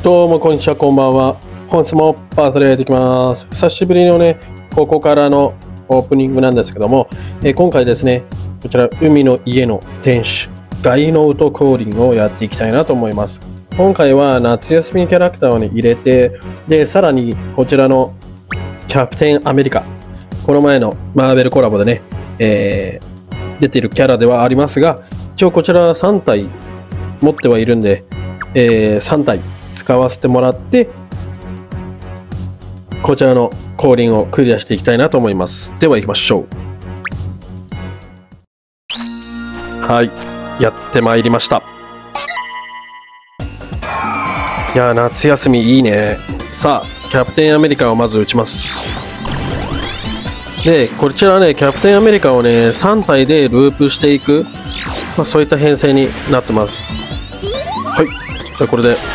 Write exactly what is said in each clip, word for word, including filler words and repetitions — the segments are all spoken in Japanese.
どうもこんにちは、こんばんは。本日もパートでやっていきます。久しぶりのね、ここからのオープニングなんですけども、えー、今回ですね、こちら海の家の店主、ガイノート降臨をやっていきたいなと思います。今回は夏休みキャラクターを、ね、入れて、で、さらにこちらのキャプテンアメリカ、この前のマーベルコラボでね、えー、出ているキャラではありますが、一応こちらさん体持ってはいるんで、えー、さん体使わせてもらってこちらの降臨をクリアしていきたいなと思います。では行きましょう。はい、やってまいりました。いやー、夏休みいいね。さあキャプテンアメリカをまず打ちます。でこちらね、キャプテンアメリカをねさん体でループしていく、まあ、そういった編成になってます。はい、じゃあこれで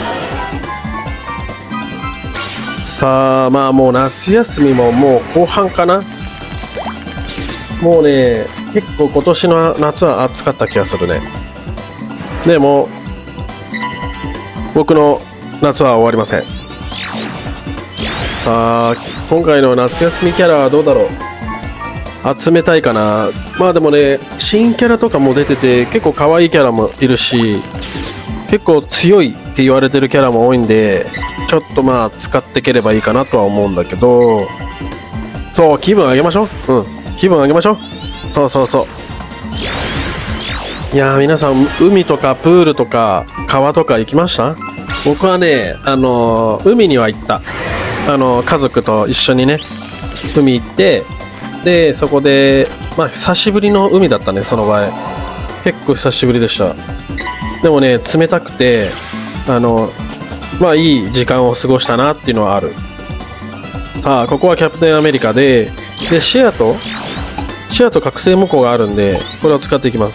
さあ、まあもう夏休みももう後半かな。もうね、結構今年の夏は暑かった気がするね。でも僕の夏は終わりません。さあ今回の夏休みキャラはどうだろう。集めたいかな。まあでもね、新キャラとかも出てて結構可愛いキャラもいるし、結構強いって言われてるキャラも多いんで、ちょっとまあ使っていければいいかなとは思うんだけど、そう気分上げましょう。うん、気分上げましょう。そうそうそう。いやー、皆さん海とかプールとか川とか行きました？僕はね、あのー、海には行った。あのー、家族と一緒にね海行って、でそこでまあ久しぶりの海だったね。その場合結構久しぶりでした。でもね、冷たくてあのまあいい時間を過ごしたなっていうのはある。さあここはキャプテンアメリカで、でシェアとシェアと覚醒模倣があるんで、これを使っていきます。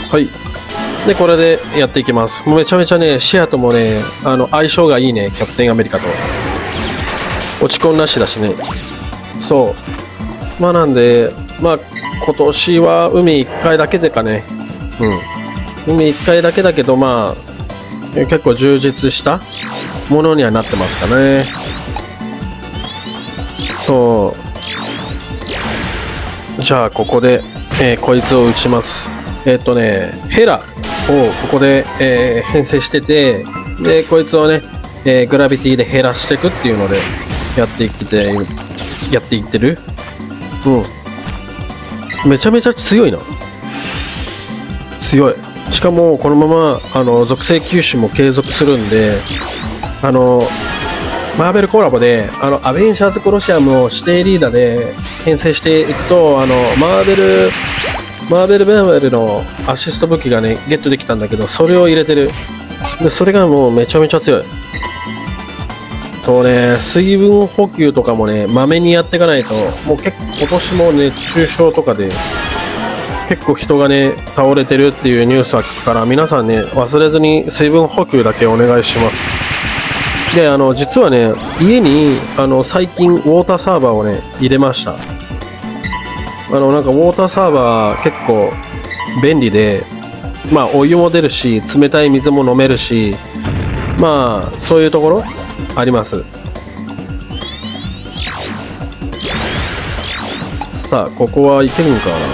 はい、でこれでやっていきます。もうめちゃめちゃね、シェアともね、あの相性がいいね。キャプテンアメリカと落ち込んなしだしね。そうまあなんで、まあ今年は海いっかいだけでかね。うん海いっかいだけだけど、まあ結構充実したものにはなってますかね。そうじゃあここで、えー、こいつを打ちます。えっとねヘラをここで、えー、編成してて、でこいつをね、えー、グラビティで減らしていくっていうのでやっていっててやっていってる。うんめちゃめちゃ強いな。強い。しかもこのままあの属性吸収も継続するんで、あのマーベルコラボであのアベンジャーズコロシアムを指定リーダーで編成していくと、あのマーベルマーベルベーベルのアシスト武器がねゲットできたんだけど、それを入れてる。でそれがもうめちゃめちゃ強い。とね、水分補給とかもねまめにやっていかないと、もう結構今年も熱中症とかで結構人がね倒れてるっていうニュースは聞くから、皆さんね忘れずに水分補給だけお願いします。であの実はね、家にあの最近ウォーターサーバーをね入れました。あのなんかウォーターサーバー結構便利で、まあお湯も出るし冷たい水も飲めるし、まあそういうところあります。さあここはいけるんかな。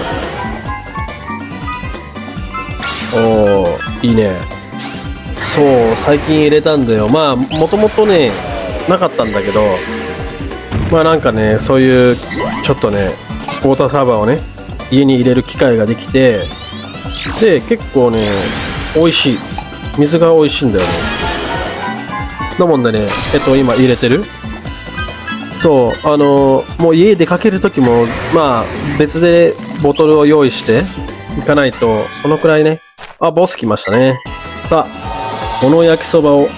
おーいいね。そう最近入れたんだよ。まあもともとねなかったんだけど、まあなんかねそういうちょっとねウォーターサーバーをね家に入れる機会ができて、で結構ね美味しい、水が美味しいんだよね。なもんでね、えっと今入れてる。そうあのー、もう家出かける時もまあ別でボトルを用意していかないと、そのくらいね。あ、ボス来ましたね。さあこの焼きそばを、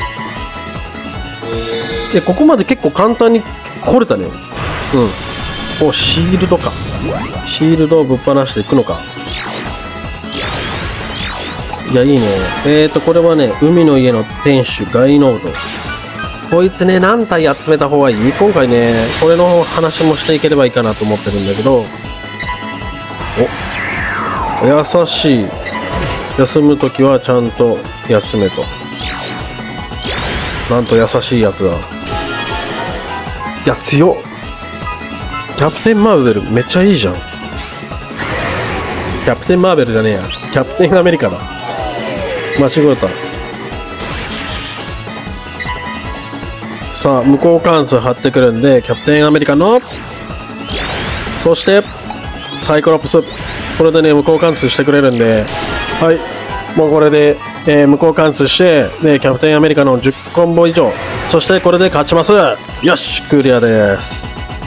でここまで結構簡単に来れたね。うんおシールドか。シールドをぶっ放していくのか。いやいいね。えーとこれはね海の家の店主ガイノード。こいつね何体集めた方がいい？今回ねこれの話もしていければいいかなと思ってるんだけど、お優しい。休むときはちゃんと休めと。 なんと優しいやつだ。いや、強っ。キャプテンマーベルめっちゃいいじゃん。キャプテンマーベルじゃねえや。キャプテンアメリカだ。間違えた。さあ、向こう関数張ってくるんで、キャプテンアメリカの、そして、サイクロプス。これでね、向こう関数してくれるんで、はい。もうこれで、えー、向こう貫通して、で、キャプテンアメリカのじゅっコンボ以上。そしてこれで勝ちます。よし、クリアです。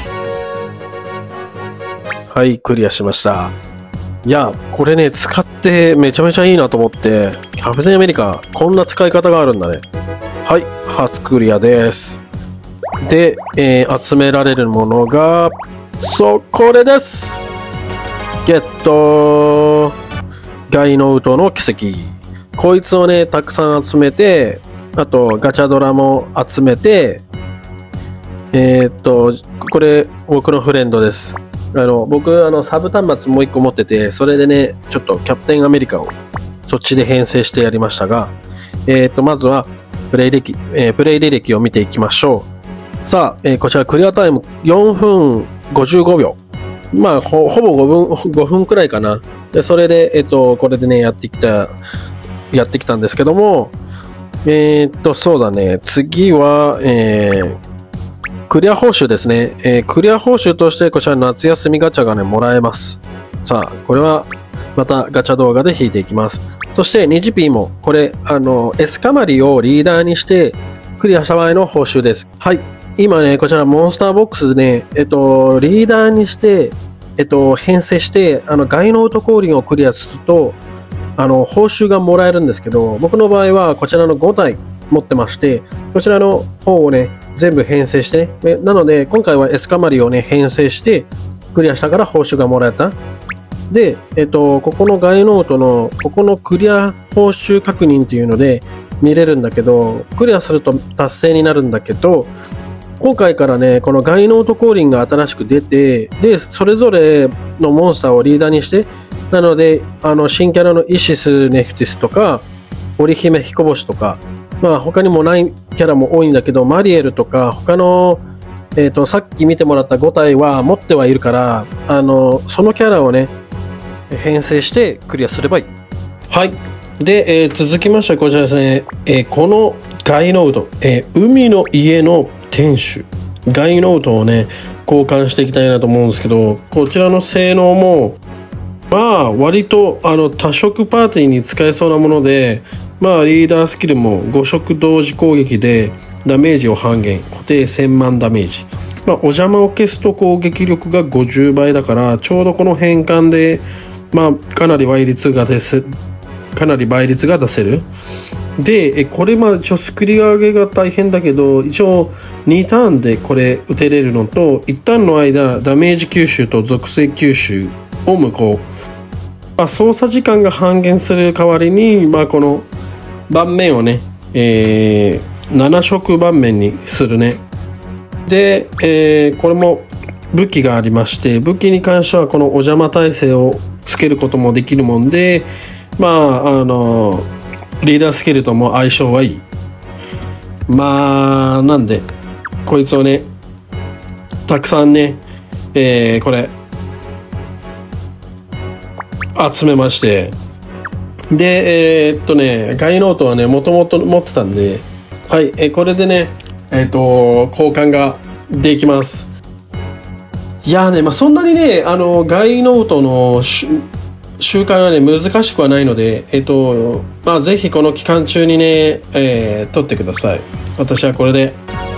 はい、クリアしました。いや、これね、使ってめちゃめちゃいいなと思って、キャプテンアメリカ、こんな使い方があるんだね。はい、初クリアです。で、えー、集められるものが、そう、これです。ゲットー。ガイノウトの奇跡。こいつをね、たくさん集めて、あとガチャドラも集めて、えー、っと、これ僕のフレンドです。あの、僕、あの、サブ端末もう一個持ってて、それでね、ちょっとキャプテンアメリカをそっちで編成してやりましたが、えー、っと、まずは、プレイ歴、えー、プレイ履歴を見ていきましょう。さあ、えー、こちらクリアタイムよんふんごじゅうごびょう。まあ、ほ、ほぼごふん、ごふんくらいかな。で、それで、えっと、これでね、やってきた、やってきたんですけども、えー、っと、そうだね、次は、えー、クリア報酬ですね。えー、クリア報酬として、こちら夏休みガチャがね、もらえます。さあ、これは、またガチャ動画で引いていきます。そして、にじピーも、これ、あの、エスカマリをリーダーにして、クリアした場合の報酬です。はい。今ね、こちらモンスターボックスでね、えっと、リーダーにして、えっと、編成して、あの、ガイノウト降臨をクリアすると、あの、報酬がもらえるんですけど、僕の場合はこちらのごたい持ってまして、こちらの方をね、全部編成してね。なので、今回はエスカマリをね、編成して、クリアしたから報酬がもらえた。で、えっと、ここのガイノウトの、ここのクリア報酬確認っていうので見れるんだけど、クリアすると達成になるんだけど、今回からね、このガイノウト降臨が新しく出て、で、それぞれのモンスターをリーダーにして、なので、あの、新キャラのイシス・ネフティスとか、織姫彦星とか、まあ他にもないキャラも多いんだけど、マリエルとか、他の、えっと、さっき見てもらったごたいは持ってはいるから、あの、そのキャラをね、編成してクリアすればいい。はい。で、えー、続きましてこちらですね、えー、このガイノウト、えー、海の家の天守ガイノウトをね交換していきたいなと思うんですけど、こちらの性能もまあ割とあの多色パーティーに使えそうなもので、まあリーダースキルもご色同時攻撃でダメージを半減、固定せんまんダメージ、まあ、お邪魔を消すと攻撃力がごじゅうばいだから、ちょうどこの変換でまあかなり倍率が出せかなり倍率が出せる。で、これまあ一応作り上げが大変だけど、一応にターンでこれ打てれるのと、いちターンの間ダメージ吸収と属性吸収を無効、まあ、操作時間が半減する代わりに、まあ、この盤面をね、えー、なな色盤面にするね。で、えー、これも武器がありまして、武器に関してはこのお邪魔耐性をつけることもできるもんで、まああのリーダースキルとも相性はいい。まあなんでこいつをねたくさんね、えー、これ集めまして、でえー、っとねガイノートはねもともと持ってたんで、はい、えー、これでねえー、っと交換ができます。いやーね、まあ、そんなにねあのガイノートの周回はね難しくはないので、えっとまあぜひこの期間中にね、えー、取ってください。私はこれで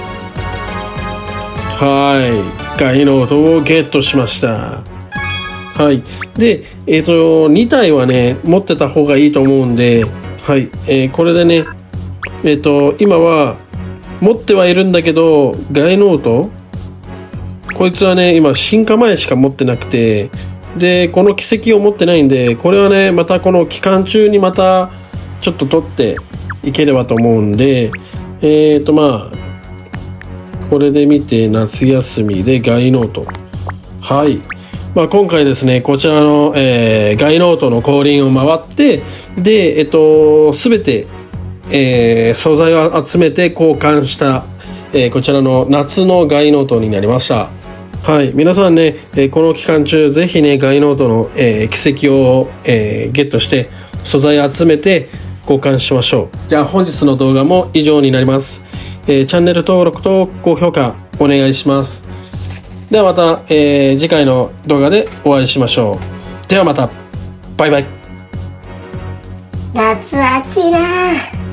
はいガイノートをゲットしました。はい。でえっとにたいはね持ってた方がいいと思うんで、はい、えー、これでねえっと今は持ってはいるんだけど、ガイノートこいつはね今進化前しか持ってなくて、でこの奇跡を持ってないんで、これはねまたこの期間中にまたちょっと取っていければと思うんで、えーとまあこれで見て夏休みでガイノート、はい、まあ、今回ですねこちらの、えー、ガイノートの降臨を回って、でえっと全てえー、素材を集めて交換した、えー、こちらの夏のガイノートになりました。はい、皆さんね、えー、この期間中ぜひねガイノートの、えー、奇跡を、えー、ゲットして素材を集めて交換しましょう。じゃあ本日の動画も以上になります。えー、チャンネル登録と高評価お願いします。ではまた、えー、次回の動画でお会いしましょう。ではまた、バイバイ。 夏あちら。